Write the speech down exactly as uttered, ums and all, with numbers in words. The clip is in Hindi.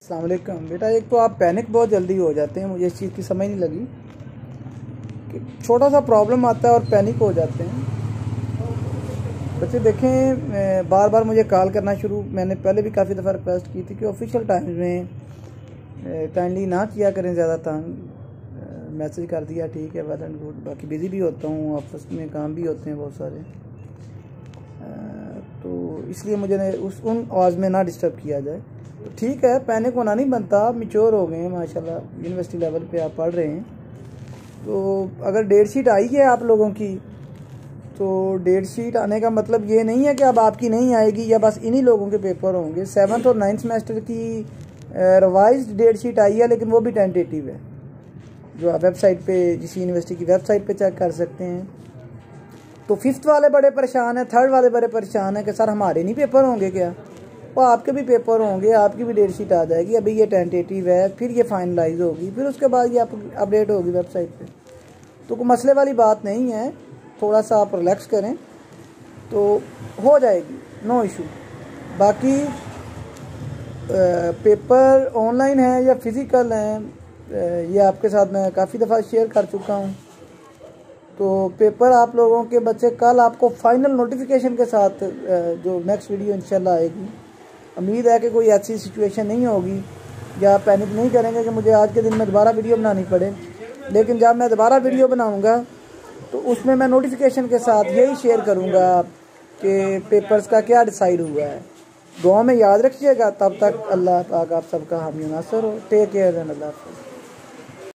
अस्सलाम वालेकुम। बेटा, एक तो आप पैनिक बहुत जल्दी हो जाते हैं, मुझे इस चीज़ की समझ नहीं लगी कि छोटा सा प्रॉब्लम आता है और पैनिक हो जाते हैं। बच्चे देखें, बार बार मुझे कॉल करना शुरू, मैंने पहले भी काफ़ी दफ़ा रिक्वेस्ट की थी कि ऑफिशियल टाइम्स में काइंडली ना किया करें ज़्यादा तंग। मैसेज कर दिया, ठीक है, वेल एंड गुड। बाकी बिज़ी भी होता हूँ, ऑफिस में काम भी होते हैं बहुत सारे, तो इसलिए मुझे उस उन आवाज़ में ना डिस्टर्ब किया जाए। तो ठीक है, पैनिक होना नहीं बनता, आप मैच्योर हो गए हैं माशाल्लाह, यूनिवर्सिटी लेवल पे आप पढ़ रहे हैं। तो अगर डेट शीट आई है आप लोगों की, तो डेट शीट आने का मतलब ये नहीं है कि अब आपकी नहीं आएगी या बस इन्हीं लोगों के पेपर होंगे। सेवन्थ और नाइन्थ सेमेस्टर की रिवाइज्ड डेट शीट आई है, लेकिन वो भी टेंटेटिव है, जो आप वेबसाइट पे, जिस यूनिवर्सिटी की वेबसाइट पे चेक कर सकते हैं। तो फिफ्थ वाले बड़े परेशान हैं, थर्ड वाले बड़े परेशान हैं कि सर हमारे नहीं पेपर होंगे क्या? वो आपके भी पेपर होंगे, आपकी भी डेट शीट आ जाएगी। अभी ये टेंटेटिव है, फिर ये फाइनलाइज होगी, फिर उसके बाद ये अपडेट होगी वेबसाइट पे। तो कोई मसले वाली बात नहीं है, थोड़ा सा आप रिलैक्स करें तो हो जाएगी, नो इशू। बाकी आ, पेपर ऑनलाइन है या फिज़िकल हैं, ये आपके साथ मैं काफ़ी दफ़ा शेयर कर चुका हूँ। तो पेपर आप लोगों के बच्चे कल आपको फाइनल नोटिफिकेशन के साथ जो नेक्स्ट वीडियो इंशाल्लाह आएगी। उम्मीद है कि कोई ऐसी सिचुएशन नहीं होगी या पैनिक नहीं करेंगे कि मुझे आज के दिन में दोबारा वीडियो बनानी पड़े। लेकिन जब मैं दोबारा वीडियो बनाऊंगा तो उसमें मैं नोटिफिकेशन के साथ यही शेयर करूंगा कि पेपर्स का क्या डिसाइड हुआ है। दुआ में याद रखिएगा। तब तक अल्लाह पाक आप सबका हामी नासर हो। टेक केयर एंड अल्लाह हाफ़िज़।